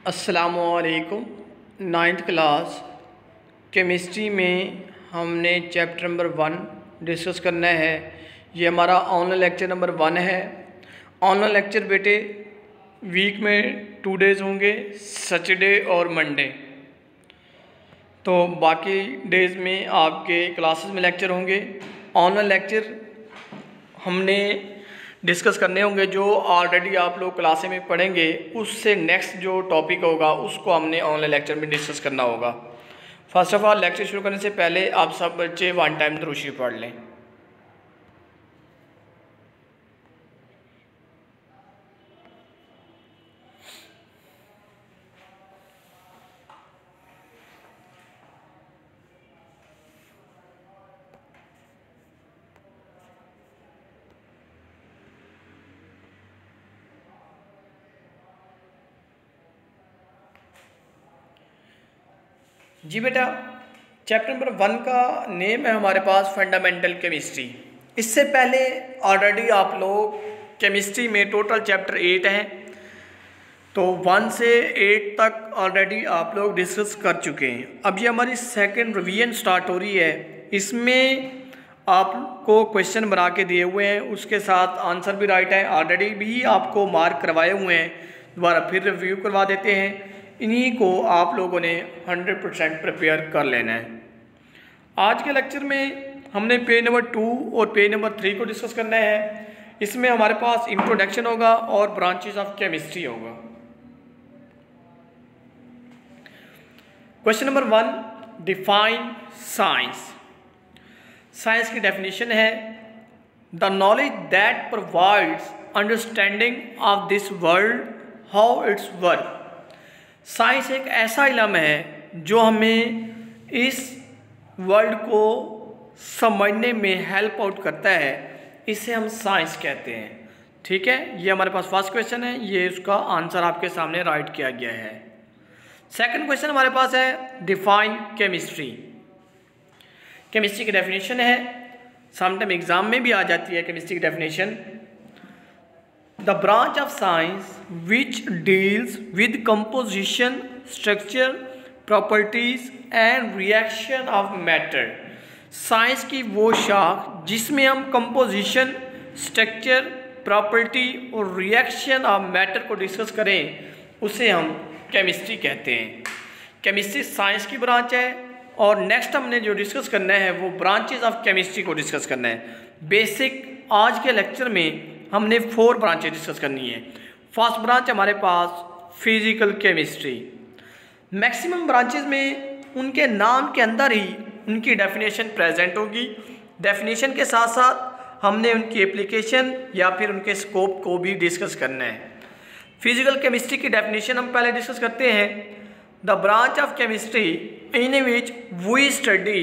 अस्सलामुअलैकुम। Ninth class chemistry में हमने चैप्टर नंबर 1 डिस्कस करना है। ये हमारा ऑनलाइन लेक्चर नंबर 1 है। ऑनलाइन लेक्चर बेटे वीक में 2 डेज़ होंगे, सैटरडे और मंडे। तो बाकी डेज़ में आपके क्लासेस में लेक्चर होंगे। ऑनलाइन लेक्चर हमने डिस्कस करने होंगे जो ऑलरेडी आप लोग क्लासे में पढ़ेंगे, उससे नेक्स्ट जो टॉपिक होगा उसको हमने ऑनलाइन लेक्चर में डिस्कस करना होगा। फर्स्ट ऑफ ऑल लेक्चर शुरू करने से पहले आप सब बच्चे 1 टाइम दुरूद शरीफ पढ़ लें। जी बेटा, चैप्टर नंबर 1 का नेम है हमारे पास फंडामेंटल केमिस्ट्री। इससे पहले ऑलरेडी आप लोग केमिस्ट्री में टोटल चैप्टर 8 हैं, तो 1 से 8 तक ऑलरेडी आप लोग डिस्कस कर चुके हैं। अब ये हमारी सेकंड रिवीजन स्टार्ट हो रही है। इसमें आपको क्वेश्चन बना के दिए हुए हैं, उसके साथ आंसर भी राइट है। ऑलरेडी भी आपको मार्क करवाए हुए हैं, दोबारा फिर रिव्यू करवा देते हैं। इन्हीं को आप लोगों ने 100% प्रिपेयर कर लेना है। आज के लेक्चर में हमने पेज नंबर 2 और पेज नंबर 3 को डिस्कस करना है। इसमें हमारे पास इंट्रोडक्शन होगा और ब्रांचेस ऑफ केमिस्ट्री होगा। Question number 1, define science. Science की डेफिनेशन है the knowledge that provides understanding of this world, how it's work. Science एक ऐसा इल्म है जो हमें इस वर्ल्ड को समझने में हेल्प आउट करता है, इसे हम साइंस कहते हैं। ठीक है, ये हमारे पास फर्स्ट क्वेश्चन है, ये उसका आंसर आपके सामने राइट किया गया है। सेकंड क्वेश्चन हमारे पास है डिफाइन केमिस्ट्री। केमिस्ट्री की डेफिनेशन है, समटाइम एग्जाम में भी आ जाती है केमिस्ट्री की definition. The branch of science which deals with composition, structure, properties and reaction of matter। Science की वो शाख जिसमें हम कंपोजिशन, स्ट्रक्चर, प्रॉपर्टी और रिएक्शन ऑफ मैटर को डिस्कस करें, उसे हम केमिस्ट्री कहते हैं। केमिस्ट्री साइंस की ब्रांच है और नेक्स्ट हमने जो डिस्कस करना है वो ब्रांचेस ऑफ केमिस्ट्री को डिस्कस करना है। बेसिक आज के लेक्चर में हमने 4 ब्रांचेस डिस्कस करनी है। फर्स्ट ब्रांच हमारे पास फिजिकल केमिस्ट्री। मैक्सिमम ब्रांचेस में उनके नाम के अंदर ही उनकी डेफिनेशन प्रेजेंट होगी। डेफिनेशन के साथ साथ हमने उनकी एप्लीकेशन या फिर उनके स्कोप को भी डिस्कस करना है। फिजिकल केमिस्ट्री की डेफिनेशन हम पहले डिस्कस करते हैं। The branch of chemistry in which we study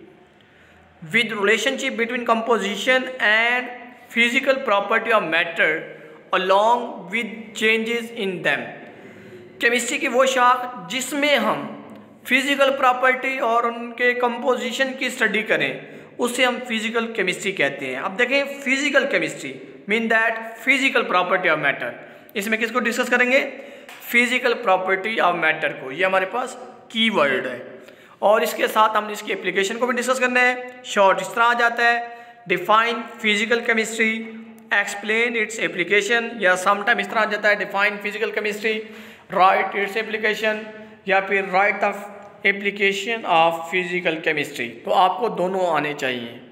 with relationship between composition and physical property of matter along with changes in them. Chemistry की वो शाख जिसमें हम फिजिकल प्रॉपर्टी और उनके कंपोजिशन की स्टडी करें, उसे हम फिजिकल केमिस्ट्री कहते हैं। अब देखें, physical chemistry mean that physical property of matter. इसमें किसको डिस्कस करेंगे? फिजिकल प्रॉपर्टी ऑफ मैटर को। ये हमारे पास की वर्ड है और इसके साथ हमने इसकी एप्लीकेशन को भी डिस्कस करना है। शॉर्ट इस तरह आ जाता है, define physical chemistry, explain its application, या समटाइम इस तरह आ जाता है define physical chemistry, write its application, या फिर write the application of physical chemistry. तो आपको दोनों आने चाहिए।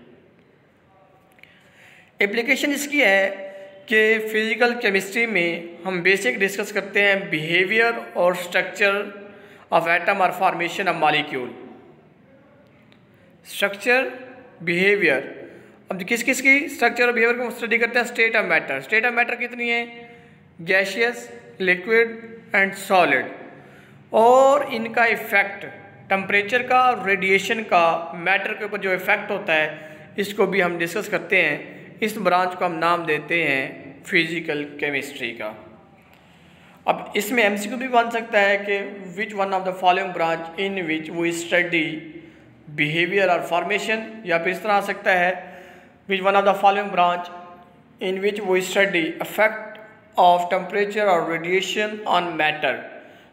एप्लीकेशन इसकी है कि फिजिकल केमिस्ट्री में हम बेसिक डिस्कस करते हैं बिहेवियर और स्ट्रक्चर ऑफ एटम और formation of molecule. Structure, behaviour, अब किस किस की स्ट्रक्चर और बिहेवियर को स्टडी करते हैं? State of matter. State of matter कितनी है? Gaseous, liquid and solid. और इनका इफेक्ट टेम्परेचर का, रेडिएशन का, मैटर के ऊपर जो इफेक्ट होता है, इसको भी हम डिस्कस करते हैं। इस ब्रांच को हम नाम देते हैं फिजिकल केमिस्ट्री का। अब इसमें एमसीक्यू भी बन सकता है कि which one of the following branch in which we study behaviour और फॉर्मेशन, या फिर इस तरह आ सकता है which one of the following branch in which we study effect of temperature or radiation on matter।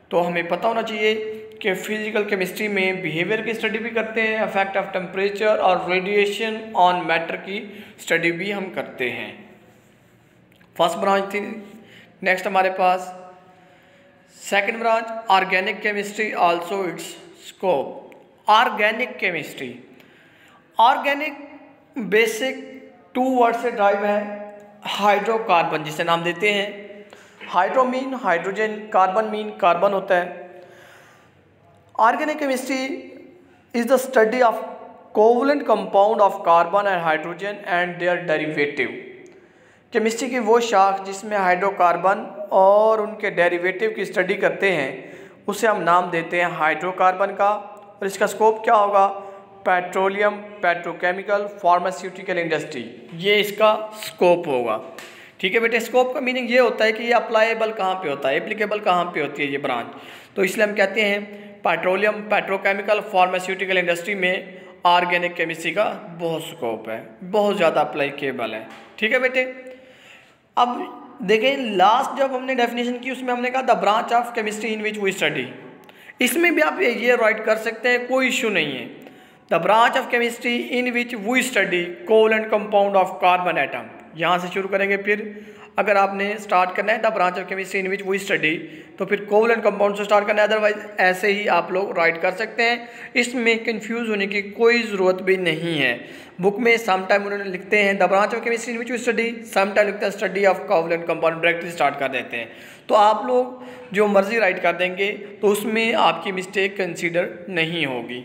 तो हमें पता होना चाहिए कि फिजिकल केमिस्ट्री में बिहेवियर की स्टडी भी करते हैं, इफेक्ट ऑफ टेम्परेचर और रेडिएशन ऑन मैटर की स्टडी भी हम करते हैं। फर्स्ट ब्रांच थी। नेक्स्ट हमारे पास second branch organic chemistry, also its scope. Organic chemistry, organic basic 2 word से ड्राइव है। हाइड्रोकार्बन जिसे नाम देते हैं, hydro mean hydrogen, carbon mean carbon होता है। Organic chemistry is the study of covalent compound of carbon and hydrogen and their derivative. Chemistry की वो शाख जिसमें हाइड्रोकार्बन और उनके डेरिवेटिव की स्टडी करते हैं उसे हम नाम देते हैं हाइड्रोकार्बन का। और इसका स्कोप क्या होगा? पेट्रोलियम, पेट्रोकेमिकल, फार्मास्यूटिकल इंडस्ट्री, ये इसका स्कोप होगा। ठीक है बेटे, स्कोप का मीनिंग ये होता है कि ये अप्लाइबल कहाँ पे होता है, एप्लीकेबल कहाँ पे होती है ये ब्रांच। तो इसलिए हम कहते हैं पेट्रोलियम, पेट्रोकेमिकल, फार्मास्यूटिकल इंडस्ट्री में ऑर्गेनिक केमिस्ट्री का बहुत स्कोप है, बहुत ज़्यादा अप्लाइकेबल है। ठीक है बेटे, अब देखें लास्ट जब हमने डेफिनेशन की उसमें हमने कहा the branch of chemistry in which we study. इसमें भी आप ये राइट कर सकते हैं, कोई इशू नहीं है। The branch of chemistry in which we study covalent compound of carbon atom, यहाँ से शुरू करेंगे। फिर अगर आपने स्टार्ट करना है the branch of chemistry in which we study तो फिर कोवलेंट कंपाउंड से स्टार्ट करना है, अदरवाइज ऐसे ही आप लोग राइट कर सकते हैं। इसमें कंफ्यूज होने की कोई ज़रूरत भी नहीं है। बुक में सम टाइम उन्होंने लिखते हैं the branch of chemistry in which we study, some time लिखते हैं study of covalent compound, directly start कर देते हैं। तो आप लोग जो मर्जी राइट कर देंगे तो उसमें आपकी मिस्टेक कंसीडर नहीं होगी।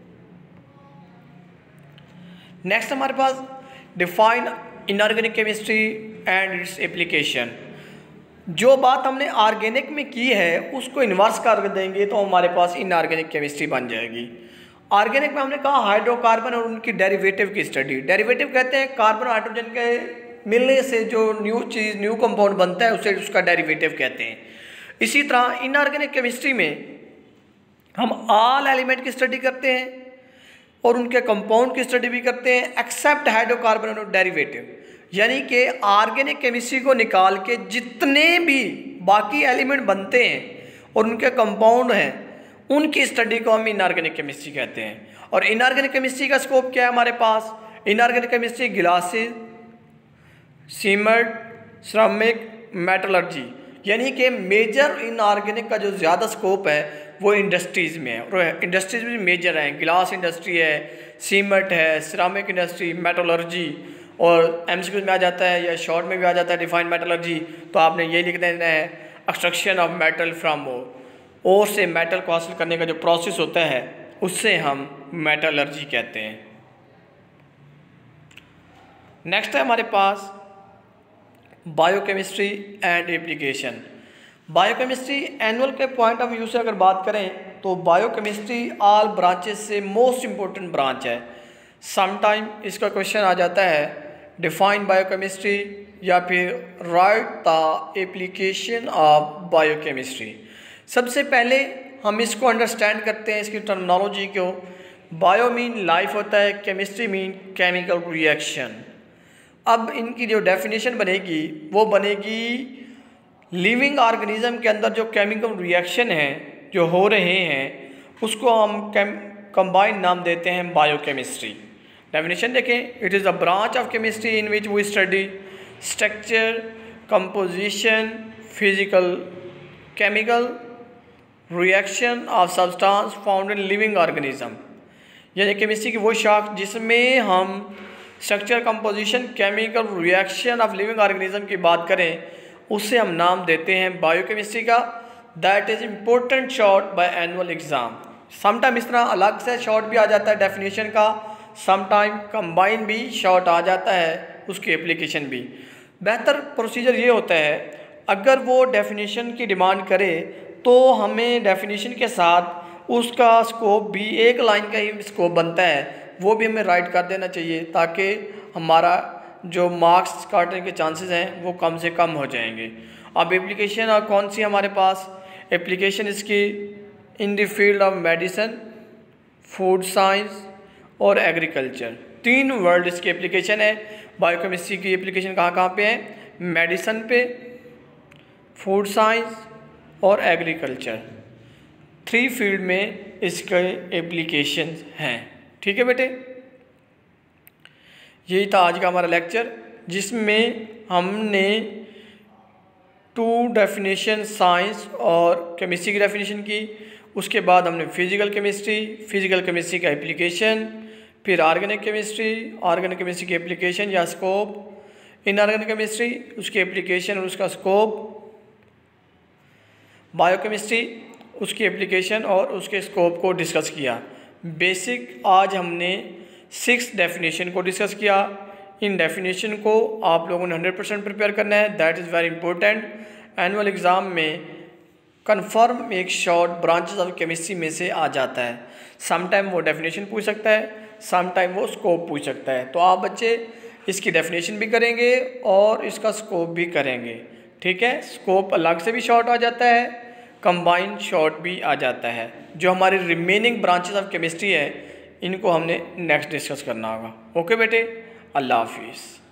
नेक्स्ट हमारे पास define inorganic chemistry and its application. जो बात हमने ऑर्गेनिक में की है उसको इन्वर्स कर देंगे तो हमारे पास इनऑर्गेनिक केमिस्ट्री बन जाएगी। ऑर्गेनिक में हमने कहा हाइड्रोकार्बन और उनकी डेरिवेटिव की स्टडी। डेरिवेटिव कहते हैं कार्बन हाइड्रोजन के मिलने से जो न्यू चीज़, न्यू कंपाउंड बनता है उसे उसका डेरिवेटिव कहते हैं। इसी तरह इनऑर्गेनिक केमिस्ट्री में हम ऑल एलिमेंट की स्टडी करते हैं और उनके कंपाउंड की स्टडी भी करते हैं एक्सेप्ट हाइड्रोकार्बन और डेरिवेटिव। यानी कि ऑर्गेनिक केमिस्ट्री को निकाल के जितने भी बाकी एलिमेंट बनते हैं और उनके कंपाउंड हैं उनकी स्टडी को हम इनऑर्गेनिक केमिस्ट्री कहते हैं। और इनऑर्गेनिक केमिस्ट्री का स्कोप क्या है हमारे पास? Inorganic chemistry glasses, cement, ceramic, metallurgy, यानी कि मेजर इनऑर्गेनिक का जो ज़्यादा स्कोप है वो इंडस्ट्रीज़ में है। और इंडस्ट्रीज भी मेजर हैं, ग्लास इंडस्ट्री है, सीमेंट है, सिरेमिक इंडस्ट्री, मेटलर्जी। और एमसीक्यू में आ जाता है या शॉर्ट में भी आ जाता है डिफाइन मेटलर्जी, तो आपने ये लिख देना है extraction of metal from ore से मेटल को हासिल करने का जो प्रोसेस होता है उससे हम मेटलर्जी कहते हैं। नेक्स्ट है हमारे पास biochemistry and application. Biochemistry annual के पॉइंट ऑफ व्यू से अगर बात करें तो बायोकेमिस्ट्री ऑल ब्रांचेस से मोस्ट इम्पोर्टेंट ब्रांच है। समटाइम इसका क्वेश्चन आ जाता है डिफाइन बायोकेमिस्ट्री या फिर write the application of biochemistry. सबसे पहले हम इसको अंडरस्टैंड करते हैं, इसकी टर्मिनोलॉजी को। बायो मीन लाइफ होता है, केमिस्ट्री मीन केमिकल रिएक्शन। अब इनकी जो डेफिनेशन बनेगी वो बनेगी लिविंग ऑर्गेनिज्म के अंदर जो केमिकल रिएक्शन हैं जो हो रहे हैं उसको हम कंबाइंड नाम देते हैं बायोकेमिस्ट्री। डेफिनेशन देखें, it is a branch of chemistry in which we study structure, composition, physical, chemical reaction of substance found in living organism. यानी केमिस्ट्री की वो शाख जिसमें हम structure, composition, chemical reaction of living organism की बात करें उससे हम नाम देते हैं बायोकेमिस्ट्री का। That is important short by annual exam. Sometime इस तरह अलग से शॉर्ट भी आ जाता है डेफिनेशन का, समटाइम कंबाइन भी शॉर्ट आ जाता है, उसकी एप्लीकेशन भी। बेहतर प्रोसीजर ये होता है अगर वो डेफिनेशन की डिमांड करे तो हमें डेफिनेशन के साथ उसका स्कोप भी, एक लाइन का ही स्कोप बनता है, वो भी हमें राइट कर देना चाहिए ताकि हमारा जो मार्क्स काटने के चांसेस हैं वो कम से कम हो जाएंगे। अब एप्लीकेशन और कौन सी हमारे पास एप्लीकेशन इसकी in the field of medicine, food science और एग्रीकल्चर, 3 वर्ड इसकी एप्लीकेशन है। बायोकेमिस्ट्री की एप्लीकेशन कहाँ कहाँ पे है? मेडिसिन पे, फूड साइंस और एग्रीकल्चर। 3 फील्ड में इसके एप्लीकेशन हैं। ठीक है बेटे, यही था आज का हमारा लेक्चर, जिसमें हमने 2 डेफिनेशन साइंस और केमिस्ट्री की डेफिनेशन की। उसके बाद हमने फिजिकल केमिस्ट्री का एप्लीकेशन, फिर ऑर्गेनिक केमिस्ट्री की एप्लीकेशन या स्कोप, इनऑर्गेनिक केमिस्ट्री उसकी एप्लीकेशन और उसका स्कोप, बायोकेमिस्ट्री उसकी एप्लीकेशन और उसके स्कोप को डिस्कस किया। बेसिक आज हमने 6 डेफिनेशन को डिस्कस किया। इन डेफिनेशन को आप लोगों ने 100% प्रिपेयर करना है, that is very important. Annual exam में कन्फर्म एक शॉर्ट ब्रांचेस ऑफ केमिस्ट्री में से आ जाता है। समटाइम वो डेफिनेशन पूछ सकता है, समटाइम वो स्कोप पूछ सकता है। तो आप बच्चे इसकी डेफिनेशन भी करेंगे और इसका स्कोप भी करेंगे। ठीक है, स्कोप अलग से भी शॉर्ट आ जाता है, कंबाइंड शॉर्ट भी आ जाता है। जो हमारी रिमेनिंग ब्रांचेस ऑफ केमिस्ट्री है, इनको हमने नेक्स्ट डिस्कस करना होगा। ओके बेटे, अल्लाह हाफिज़।